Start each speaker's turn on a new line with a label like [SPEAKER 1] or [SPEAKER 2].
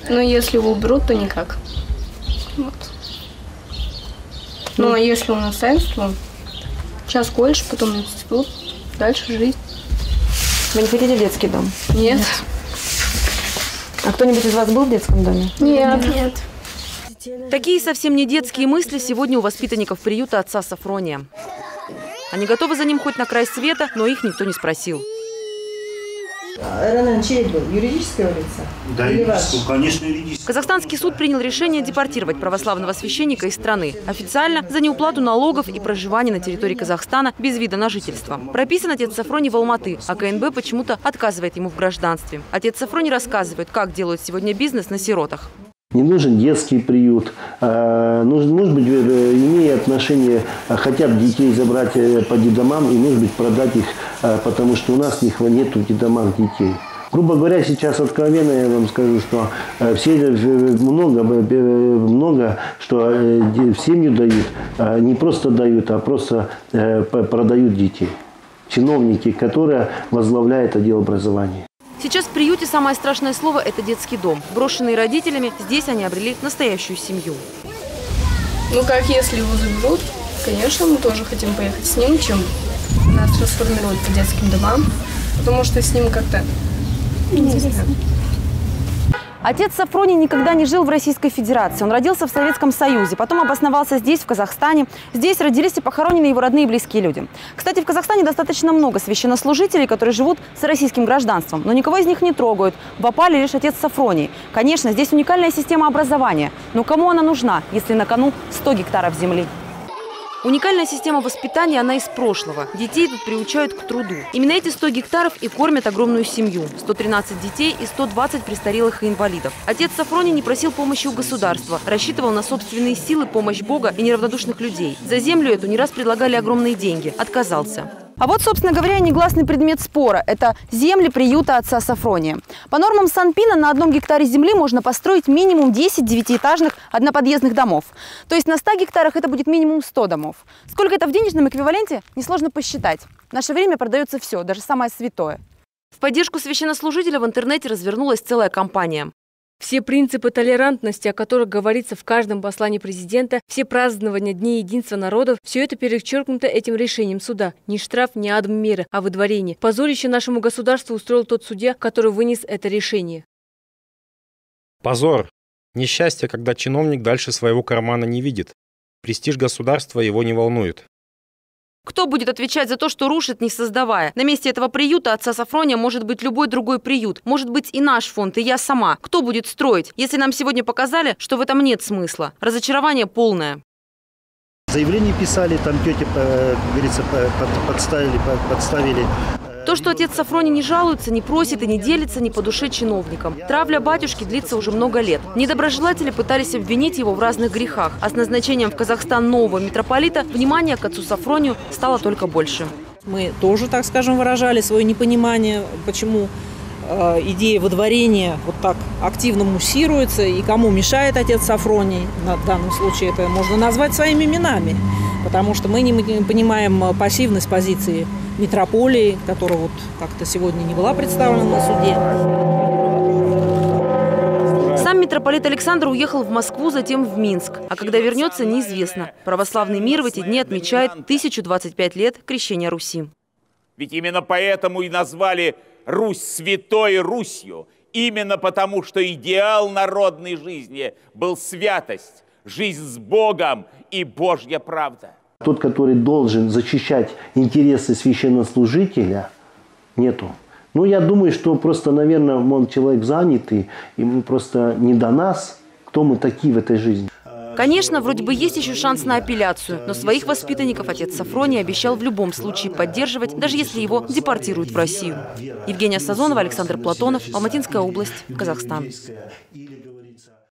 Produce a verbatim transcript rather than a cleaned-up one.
[SPEAKER 1] Но если его уберут, то никак. Вот. Ну, а если он наследство, сейчас колледж, потом институт, дальше жизнь.
[SPEAKER 2] Вы не хотите детский дом?
[SPEAKER 1] Нет.
[SPEAKER 2] А кто-нибудь из вас был в детском доме?
[SPEAKER 1] Нет. Нет.
[SPEAKER 3] Такие совсем не детские мысли сегодня у воспитанников приюта отца Сафрония. Они готовы за ним хоть на край света, но их никто не спросил.
[SPEAKER 2] Ранен чей был? Юридическое лицо?
[SPEAKER 4] Да, юридическое, конечно, юридическое.
[SPEAKER 3] Казахстанский суд принял решение депортировать православного священника из страны. Официально за неуплату налогов и проживание на территории Казахстана без вида на жительство. Прописан отец Сафроний в Алматы, а КНБ почему-то отказывает ему в гражданстве. Отец Сафроний рассказывает, как делают сегодня бизнес на сиротах.
[SPEAKER 5] Не нужен детский приют, нужно, может быть, имея отношение, хотят детей забрать по детдомам и, может быть, продать их, потому что у нас них нет в детдомах детей. Грубо говоря, сейчас откровенно я вам скажу, что все много, много, что в семью дают, не просто дают, а просто продают детей. Чиновники, которые возглавляют отдел образования.
[SPEAKER 3] Сейчас в приюте самое страшное слово – это детский дом. Брошенные родителями, здесь они обрели настоящую семью.
[SPEAKER 1] Ну как, если его заберут, конечно, мы тоже хотим поехать с ним, чем нас трансформировать по детским домам, потому что с ним как-то неизвестно.
[SPEAKER 3] Отец Сафроний никогда не жил в Российской Федерации. Он родился в Советском Союзе, потом обосновался здесь, в Казахстане. Здесь родились и похоронены его родные и близкие люди. Кстати, в Казахстане достаточно много священнослужителей, которые живут с российским гражданством, но никого из них не трогают. В опале лишь отец Сафроний. Конечно, здесь уникальная система образования. Но кому она нужна, если на кону сто гектаров земли? Уникальная система воспитания, она из прошлого. Детей тут приучают к труду. Именно эти сто гектаров и кормят огромную семью. сто тринадцать детей и сто двадцать престарелых и инвалидов. Отец Сафроний не просил помощи у государства. Рассчитывал на собственные силы, помощь Бога и неравнодушных людей. За землю эту не раз предлагали огромные деньги. Отказался. А вот, собственно говоря, негласный предмет спора – это земли приюта отца Сафрония. По нормам Санпина на одном гектаре земли можно построить минимум десять девятиэтажных одноподъездных домов. То есть на ста гектарах это будет минимум сто домов. Сколько это в денежном эквиваленте, несложно посчитать. В наше время продается все, даже самое святое. В поддержку священнослужителя в интернете развернулась целая кампания.
[SPEAKER 6] Все принципы толерантности, о которых говорится в каждом послании президента, все празднования Дней единства народов, все это перечеркнуто этим решением суда. Ни штраф, ни адм меры, а выдворение. Позорище нашему государству устроил тот судья, который вынес это решение.
[SPEAKER 7] Позор. Несчастье, когда чиновник дальше своего кармана не видит. Престиж государства его не волнует.
[SPEAKER 3] Кто будет отвечать за то, что рушит, не создавая? На месте этого приюта отца Сафрония может быть любой другой приют. Может быть и наш фонд, и я сама. Кто будет строить, если нам сегодня показали, что в этом нет смысла? Разочарование полное.
[SPEAKER 4] Заявление писали, там тети, как говорится, подставили, подставили.
[SPEAKER 3] То, что отец Сафроний не жалуется, не просит и не делится, не по душе чиновникам. Травля батюшки длится уже много лет. Недоброжелатели пытались обвинить его в разных грехах. А с назначением в Казахстан нового митрополита внимание к отцу Сафронию стало только больше.
[SPEAKER 8] Мы тоже, так скажем, выражали свое непонимание, почему э, идея выдворения вот так активно муссируется и кому мешает отец Сафроний. В данном случае это можно назвать своими именами, потому что мы не понимаем пассивность позиции митрополии, которая вот как-то сегодня не была представлена на суде.
[SPEAKER 3] Сам митрополит Александр уехал в Москву, затем в Минск. А когда вернется, неизвестно. Православный мир в эти дни отмечает тысячу двадцать пять лет крещения Руси.
[SPEAKER 9] Ведь именно поэтому и назвали Русь Святой Русью. Именно потому, что идеал народной жизни был святость, жизнь с Богом и Божья правда.
[SPEAKER 5] Тот, который должен защищать интересы священнослужителя, нету. Ну, я думаю, что просто, наверное, он человек занятый, ему просто не до нас, кто мы такие в этой жизни.
[SPEAKER 3] Конечно, вроде бы есть еще шанс на апелляцию, но своих воспитанников отец Сафроний обещал в любом случае поддерживать, даже если его депортируют в Россию. Евгения Сазонова, Александр Платонов, Алматинская область, Казахстан.